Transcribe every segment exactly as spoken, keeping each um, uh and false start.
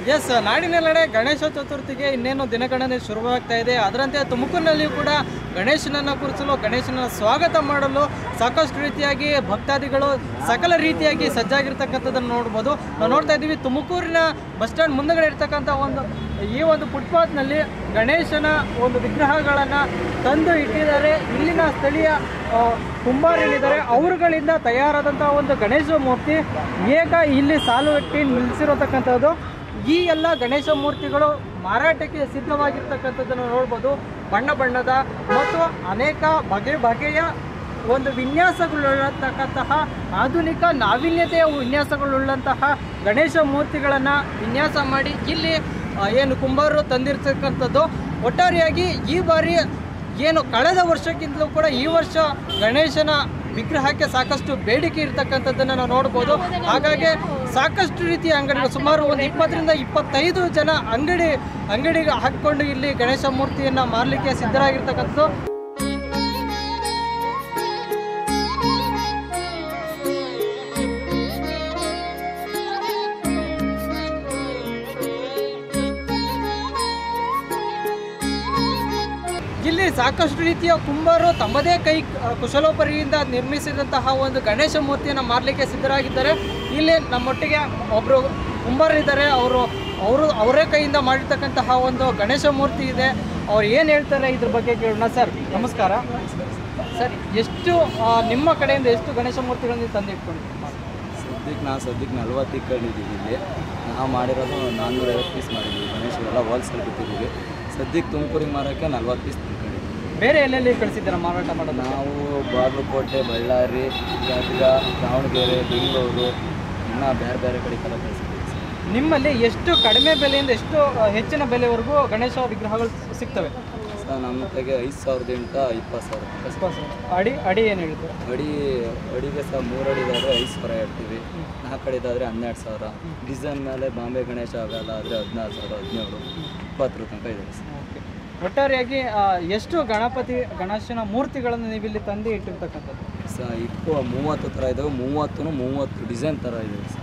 S, ನಾಡಿನೆಲ್ಲೆಡೆ ಗಣೇಶ ಚತುರ್ಥಿಗೆ ಇನ್ನೇನು ದಿನಗಣನೆ ಶುರುವಾಗ್ತಾ ಇದೆ. ಅದರಂತೆ ತುಮಕೂರಿನಲ್ಲಿಯೂ ಕೂಡ ಗಣೇಶನನ್ನು ಕುರಿಸಲು, ಗಣೇಶನ ಸ್ವಾಗತ ಮಾಡಲು ಸಾಕಷ್ಟು ರೀತಿಯಾಗಿ ಭಕ್ತಾದಿಗಳು ಸಕಲ ರೀತಿಯಾಗಿ ಸಜ್ಜಾಗಿರ್ತಕ್ಕಂಥದ್ದನ್ನು ನೋಡ್ಬೋದು. ನಾವು ನೋಡ್ತಾ ಇದ್ದೀವಿ ತುಮಕೂರಿನ ಬಸ್ ಸ್ಟ್ಯಾಂಡ್ ಮುಂದಗಡೆ ಇರ್ತಕ್ಕಂಥ ಒಂದು ಈ ಒಂದು ಫುಟ್ಪಾತ್ನಲ್ಲಿ ಗಣೇಶನ ಒಂದು ವಿಗ್ರಹಗಳನ್ನು ತಂದು ಇಟ್ಟಿದ್ದಾರೆ. ಇಲ್ಲಿನ ಸ್ಥಳೀಯ ಕುಂಬಾರರಿದ್ದಾರೆ, ಅವರುಗಳಿಂದ ತಯಾರಾದಂಥ ಒಂದು ಗಣೇಶ ಮೂರ್ತಿ ಏಕ ಇಲ್ಲಿ ಸಾಲುಗಟ್ಟಿ ನಿಲ್ಲಿಸಿರತಕ್ಕಂಥದ್ದು. ಈ ಎಲ್ಲ ಗಣೇಶ ಮೂರ್ತಿಗಳು ಮಾರಾಟಕ್ಕೆ ಸಿದ್ಧವಾಗಿರ್ತಕ್ಕಂಥದ್ದನ್ನು ನೋಡ್ಬೋದು. ಬಣ್ಣ ಬಣ್ಣದ ಮತ್ತು ಅನೇಕ ಬಗೆ ಬಗೆಯ ಒಂದು ವಿನ್ಯಾಸಗಳುಳ್ಳಂತಕ್ಕಂತಹ ಆಧುನಿಕ ನಾವೀನ್ಯತೆಯ ವಿನ್ಯಾಸಗಳುಳ್ಳಂತಹ ಗಣೇಶ ಮೂರ್ತಿಗಳನ್ನು ವಿನ್ಯಾಸ ಮಾಡಿ ಇಲ್ಲಿ ಏನು ಕುಂಬಾರರು ತಂದಿರ್ತಕ್ಕಂಥದ್ದು. ಒಟ್ಟಾರೆಯಾಗಿ ಈ ಬಾರಿ ಏನು ಕಳೆದ ವರ್ಷಕ್ಕಿಂತಲೂ ಕೂಡ ಈ ವರ್ಷ ಗಣೇಶನ ವಿಗ್ರಹಕ್ಕೆ ಸಾಕಷ್ಟು ಬೇಡಿಕೆ ಇರ್ತಕ್ಕಂಥದ್ದನ್ನು ನಾವು ನೋಡ್ಬೋದು. ಹಾಗಾಗಿ ಸಾಕಷ್ಟು ರೀತಿಯ ಅಂಗಡಿಗಳು, ಸುಮಾರು ಒಂದು ಇಪ್ಪತ್ತರಿಂದ ಇಪ್ಪತ್ತೈದು ಜನ ಅಂಗಡಿ ಅಂಗಡಿಗೆ ಹಾಕಿಕೊಂಡು ಇಲ್ಲಿ ಗಣೇಶ ಮೂರ್ತಿಯನ್ನು ಮಾರಲಿಕ್ಕೆ ಸಿದ್ಧರಾಗಿರ್ತಕ್ಕಂಥದ್ದು. ಇಲ್ಲಿ ಸಾಕಷ್ಟು ರೀತಿಯ ಕುಂಬಾರರು ತಮ್ಮದೇ ಕೈ ಕುಶಲೋಪರಿಯಿಂದ ನಿರ್ಮಿಸಿದಂತಹ ಒಂದು ಗಣೇಶ ಮೂರ್ತಿಯನ್ನು ಮಾರಲಿಕ್ಕೆ ಸಿದ್ಧರಾಗಿದ್ದಾರೆ. ಇಲ್ಲಿ ನಮ್ಮೊಟ್ಟಿಗೆ ಒಬ್ಬರು ಕುಂಬಾರರಿದ್ದಾರೆ, ಅವರು ಅವರು ಅವರೇ ಕೈಯಿಂದ ಮಾಡಿರ್ತಕ್ಕಂತಹ ಒಂದು ಗಣೇಶ ಮೂರ್ತಿ ಇದೆ. ಅವ್ರು ಏನು ಹೇಳ್ತಾರೆ ಇದ್ರ ಬಗ್ಗೆ ಕೇಳೋಣ. ಸರ್ ನಮಸ್ಕಾರ. ಸರ್, ಎಷ್ಟು ನಿಮ್ಮ ಕಡೆಯಿಂದ ಎಷ್ಟು ಗಣೇಶ ಮೂರ್ತಿಗಳನ್ನು ತಂದು ಇಟ್ಕೊಂಡು? ಸದ್ಯಕ್ಕೆ ನಾವು ಸದ್ಯಕ್ಕೆ ನಲ್ವತ್ತು ಇಟ್ಕೊಂಡಿದ್ದೀವಿ. ಇಲ್ಲಿ ನಾವು ಮಾಡಿರೋದು ನಾನ್ನೂರೈವತ್ತು ಪೀಸ್ ಮಾಡಿದ್ದೀವಿ. ಗಣೇಶನೆಲ್ಲ ಹೋಲ್ಸೇಲ್ ಬಿಟ್ಟಿದ್ದೀವಿ. ಸದ್ಯಕ್ಕೆ ತುಮಕೂರಿಗೆ ಮಾರೋಕ್ಕೆ ನಲ್ವತ್ತು ಪೀಸ್ ತಿಳ್ಕೊಂಡಿದ್ದೀವಿ. ಬೇರೆ ಎಲ್ಲೆಲ್ಲಿ ಕಳಿಸಿದ್ದೀರಾ ಮಾರಾಟ ಮಾಡೋದು? ನಾವು ಬಾಗಲಕೋಟೆ, ಬಳ್ಳಾರಿ, ಗದಗ, ದಾವಣಗೆರೆ, ಬೆಂಗಳೂರು, ಇನ್ನೂ ಬೇರೆ ಬೇರೆ ಕಡೆಗೆಲ್ಲ ಕಳಿಸಿದ್ದೀವಿ. ನಿಮ್ಮಲ್ಲಿ ಎಷ್ಟು ಕಡಿಮೆ ಬೆಲೆಯಿಂದ ಎಷ್ಟು ಹೆಚ್ಚಿನ ಬೆಲೆವರೆಗೂ ಗಣೇಶ ವಿಗ್ರಹಗಳು ಸಿಗ್ತವೆ? ಸರ್, ನಮ್ಮ ಕಡೆಗೆ ಐದು ಸಾವಿರದಿಂದ ಇಪ್ಪತ್ತು ಸಾವಿರ ಇಪ್ಪತ್ತು ಸಾವಿರ ಅಡಿ ಅಡಿ ಏನು ಹೇಳ್ತೀವಿ? ಅಡಿ ಅಡಿಗೆ ಸಹ ಮೂರು ಅಡಿದಾದರೆ ಐದು ಸಾವಿರ ಹೇಳ್ತೀವಿ. ನಾಲ್ಕು ಅಡಿದಾದರೆ ಹನ್ನೆರಡು ಸಾವಿರ. ಡಿಸೈನ್ ಮೇಲೆ ಬಾಂಬೆ ಗಣೇಶ ಅವೆಲ್ಲ ಆದರೆ ಹದಿನಾರು ಸಾವಿರ, ಹದಿನೇಳು, ಇಪ್ಪತ್ತರ ತನಕ ಇದೆ ಸರ್. ಓಕೆ. ಒಟ್ಟಾರೆಯಾಗಿ ಎಷ್ಟು ಗಣಪತಿ ಗಣೇಶನ ಮೂರ್ತಿಗಳನ್ನು ನೀವು ಇಲ್ಲಿ ತಂದು ಇಟ್ಟಿರ್ತಕ್ಕಂಥದ್ದು? ಸರ್, ಇಪ್ಪು ಮೂವತ್ತು ಥರ ಇದ್ದಾವೆ. ಮೂವತ್ತು ಮೂವತ್ತು ಡಿಸೈನ್ ಥರ ಇದೆ ಸರ್.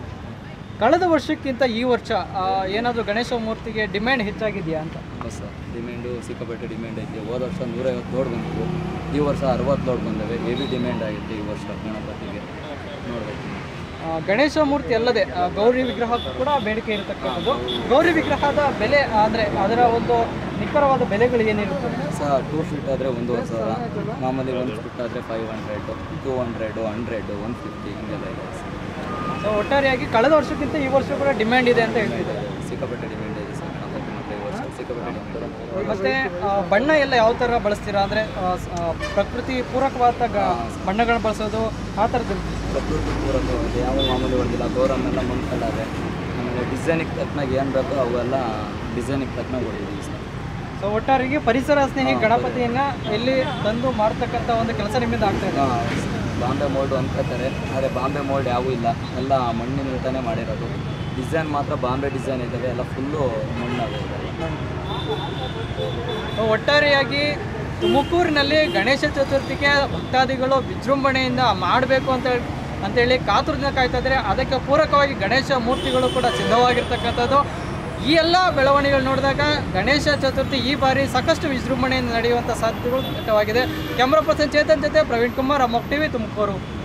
ಕಳೆದ ವರ್ಷಕ್ಕಿಂತ ಈ ವರ್ಷ ಏನಾದರೂ ಗಣೇಶ ಮೂರ್ತಿಗೆ ಡಿಮ್ಯಾಂಡ್ ಹೆಚ್ಚಾಗಿದೆಯಾ ಅಂತ? ಹೌದು ಸರ್, ಡಿಮ್ಯಾಂಡು ಸಿಕ್ಕಾಪಟ್ಟೆ ಡಿಮ್ಯಾಂಡ್ ಐತೆ. ಹೋದ ವರ್ಷ ನೂರೈವತ್ತು ಲೋಡ್ ಬಂದಿದ್ದು, ಈ ವರ್ಷ ಅರವತ್ತು ಲೋಡ್ ಬಂದವೆ. ಹೆವಿ ಡಿಮ್ಯಾಂಡ್ ಆಗಿದೆ ಈ ವರ್ಷ ಗಣಪತಿಗೆ. ನೋಡಬೇಕು. ಗಣೇಶ ಮೂರ್ತಿ ಅಲ್ಲದೆ ಗೌರಿ ವಿಗ್ರಹ ಕೂಡ ಬೇಡಿಕೆ ಇರತಕ್ಕಂಥದ್ದು. ಗೌರಿ ವಿಗ್ರಹದ ಬೆಲೆ ಅಂದರೆ ಅದರ ಒಂದು ನಿಖರವಾದ ಬೆಲೆಗಳು ಏನಿರುತ್ತೆ? ಸರ್, ಟೂ ಫೀಟ್ ಆದರೆ ಒಂದೂವರೆ ಸಾವಿರ, ಮಾಮೂಲಿ ಒಂದು ಫೀಟ್ ಆದರೆ five hundred, two hundred, hundred, one fifty ಹಿಂಗೆಲ್ಲ ಇದೆ. ಸೊ ಒಟ್ಟಾರೆಯಾಗಿ ಕಳೆದ ವರ್ಷಕ್ಕಿಂತ ಈ ವರ್ಷ ಕೂಡ ಡಿಮ್ಯಾಂಡ್ ಇದೆ ಅಂತ ಹೇಳ್ತಿದ್ದಾರೆ. ಸಿಕ್ಕಾಪಟ್ಟೆ ಡಿಮ್ಯಾಂಡ್ ಇದೆ ಸರ್ ಗಣಪತಿ ಮತ್ತು ಈ ವರ್ಷ ಸಿಕ್ಕಾಪಟ್ಟೆ ಡಿಮ್ಯಾಂಡ್. ಮತ್ತು ಬಣ್ಣ ಎಲ್ಲ ಯಾವ ಥರ ಬಳಸ್ತೀರಾ? ಅಂದರೆ ಪ್ರಕೃತಿ ಪೂರಕವಾದ ಗ ಬಣ್ಣಗಳನ್ನ ಬಳಸೋದು ಆ ಥರದ್ದು? ಪ್ರಕೃತಿ ಪೂರಕ ಯಾವ ಮಾಮೂಲಿ ಹೊಡೆದಿಲ್ಲ. ಗೌರಮ್ಮೆಲ್ಲ ಮುಂದ್ಕಲ್ಲಾರೆ. ಆಮೇಲೆ ಡಿಸೈನಿಗೆ ತಕ್ಕನಾಗ ಏನು ಬೇಕೋ ಅವೆಲ್ಲ ಡಿಸೈನಿಗೆ ತಕ್ಕನಾಗ ಹೊಡಿದ್ದೀವಿ ಸರ್. ಸೊ ಒಟ್ಟಾರೆಗೆ ಪರಿಸರ ಸ್ನೇಹಿ ಗಣಪತಿಯನ್ನು ಇಲ್ಲಿ ತಂದು ಮಾಡ್ತಕ್ಕಂಥ ಒಂದು ಕೆಲಸ ನಿಮ್ಮಿಂದ ಆಗ್ತಾಯಿದೆ. ಬಾಂಬೆ ಮೋಲ್ಡು ಅನ್ಕೋತಾರೆ, ಆದರೆ ಬಾಂಬೆ ಮೋಲ್ಡ್ ಯಾವೂ ಇಲ್ಲ. ಎಲ್ಲ ಮಣ್ಣಿನ ಊಟನೇ ಮಾಡಿರೋದು. ಡಿಸೈನ್ ಮಾತ್ರ ಬಾಂಬೆ ಡಿಸೈನ್ ಇದ್ದಾವೆ, ಎಲ್ಲ ಫುಲ್ಲು ಮಣ್ಣಾಗೆ ಇದೆ. ಒಟ್ಟಾರೆಯಾಗಿ ತುಮಕೂರಿನಲ್ಲಿ ಗಣೇಶ ಚತುರ್ಥಿಗೆ ಭಕ್ತಾದಿಗಳು ವಿಜೃಂಭಣೆಯಿಂದ ಮಾಡಬೇಕು ಅಂತ ಅಂತೇಳಿ ಕಾತುರದಿಂದ ಕಾಯ್ತಾ ಇದ್ದಾರೆ. ಅದಕ್ಕೆ ಪೂರಕವಾಗಿ ಗಣೇಶ ಮೂರ್ತಿಗಳು ಕೂಡ ಸಿದ್ಧವಾಗಿರ್ತಕ್ಕಂಥದ್ದು. ಈ ಎಲ್ಲ ಬೆಳವಣಿಗೆಗಳು ನೋಡಿದಾಗ ಗಣೇಶ ಚತುರ್ಥಿ ಈ ಬಾರಿ ಸಾಕಷ್ಟು ವಿಜೃಂಭಣೆಯಿಂದ ನಡೆಯುವಂಥ ಸಾಧ್ಯತೆಗಳು ದಟ್ಟವಾಗಿದೆ. ಕ್ಯಾಮ್ರಾ ಪರ್ಸನ್ ಚೇತನ್ ಜೊತೆ ಪ್ರವೀಣ್ ಕುಮಾರ್, ಅಮೋಕ್ ಟಿವಿ, ತುಮಕೂರು.